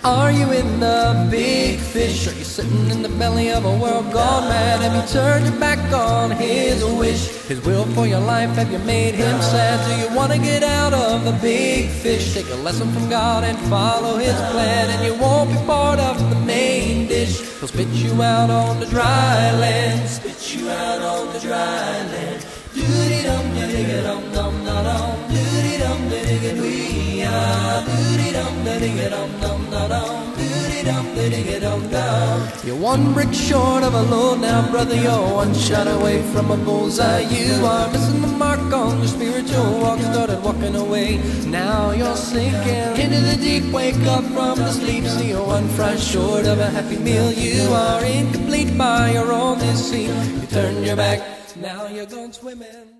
Are you in the big fish? Are you sitting in the belly of a world gone mad? Have you turned your back on his wish, his will for your life? Have you made him sad? Do you want to get out of the big fish? Take a lesson from God and follow his plan, and you won't be part of the main dish. He'll spit you out on the dry land. Spit you out on the dry land. Doody-dum-da-digga-dum-dum-da-dum. Doody-dum-da-digga-dwee-ah. Doody-dum-da-digga-dum-dum-da-dum. Doody-dum-da-digga-dum-dum. You're one brick short of a load now, brother. You're one shot away from a bullseye. You are missing the mark on your spiritual walk. Started walking away, now you're sinking into the deep. Wake up from the sleep, see you're one fry short of a happy meal. You are incomplete by your own deceit. You turn your back, now you're gone swimming.